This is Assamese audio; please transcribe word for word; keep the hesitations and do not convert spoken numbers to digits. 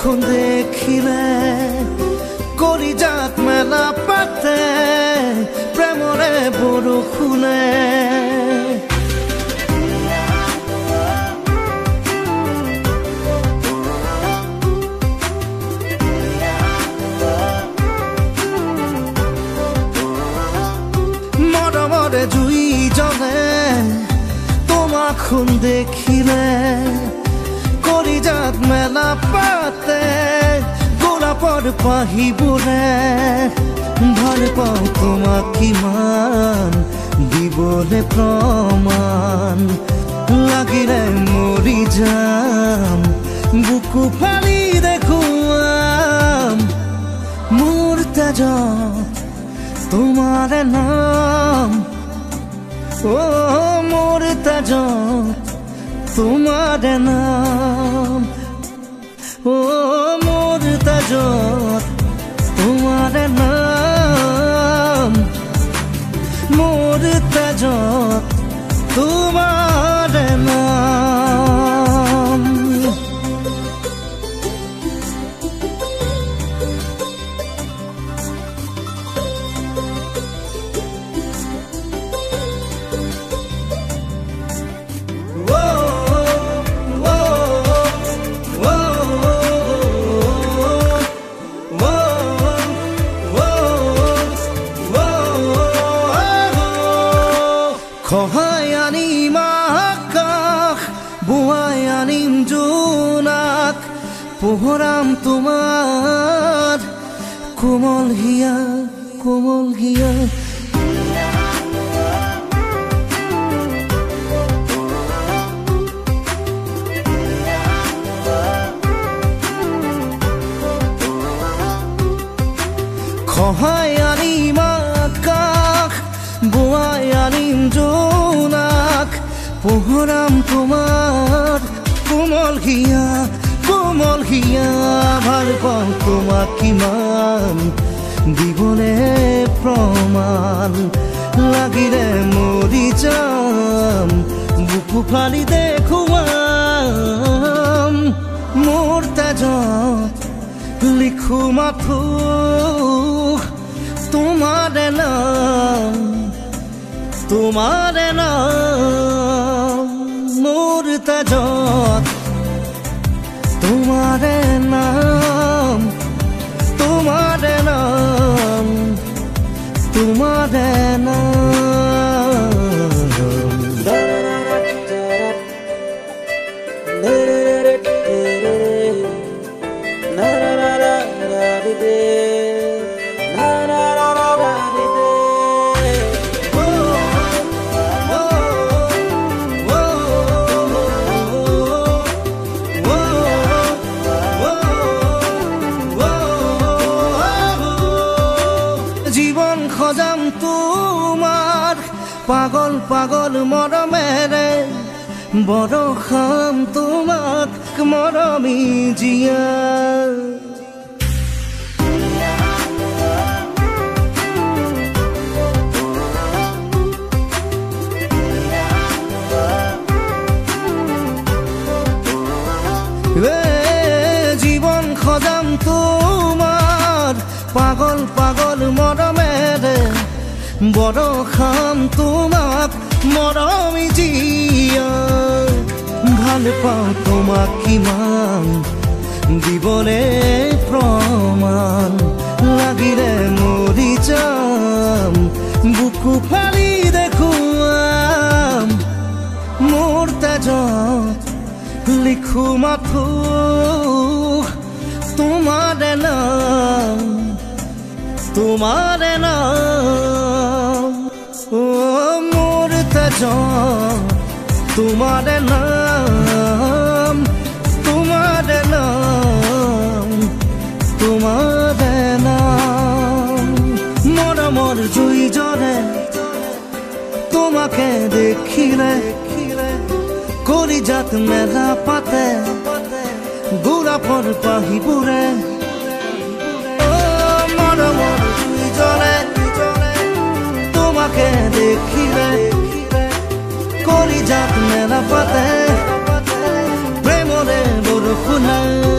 তোমাখন দেখিলে কলিজাত মেলা পাতে প্ৰেমৰে বৰষুণে মৰমৰে জুই জ্বলে তোমাখন দেখিলে কলিজাত মেলা পাতে গোলাপৰ পাহিবোৰে ভাল পাওঁ তোমাক কিমান দিবলে প্ৰমাণ লাগিলে মৰি যাম বুকু ফালি দেখুৱাম মোৰ তেজত তোমাৰ নাম ও মোৰ তেজত তোমাৰ নাম ও মোৰ তেজত তোমাৰ নাম মোৰ তেজত তোমাৰ নাম খহাই আনিম আকাশ বুৱাই আনিম জোনাক পোহৰাম তোমাৰ কোমল হিয়া কোমল হিয়া খহাই আনিম আকাশ বুৱাই আনিম জোনাক পোহৰাম তোমাৰ কোমল হিয়া কোমল হিয়া ভাল পাওঁ তোমাক কিমান দিবলে প্ৰমাণ লাগিলে মৰি যাম বুকু ফালি দেখুৱাম মোৰ তেজত লিখো মাথো তোমাৰ নাম তোমাৰ নাম মোৰ তেজত তোমাৰ নাম তোমাৰ নাম তোমাৰ নাম জীবন খজাম তোমার পাগল পাগল মরমেরে বরখাম তোমাক মরমি জিয়া জীবন খজাম তোমার পাগল পাগল মরমেরে বরখাম তোমাক মরমি জিয়া ভাল পাওঁ তোমাক কিমান দিবলে প্ৰমাণ লাগিলে মৰি যাম বুকু ফালি দেখুৱাম মোৰ তেজত লিখো মাথো তোমাৰ নাম তোমাৰ নাম ও মোৰ তেজত তোমাৰ নাম তোমাৰ নাম তোমাৰ নাম মৰমৰ জুই জ্বলে তোমাকে দেখিলে কলিজাত মেলা পাতে গোলাপৰ পাহিবোৰে মৰমৰ জুই জ্বলে তোমাকে দেখিলে কলিজাত মেলা পাতে প্ৰেমৰে বৰষুণে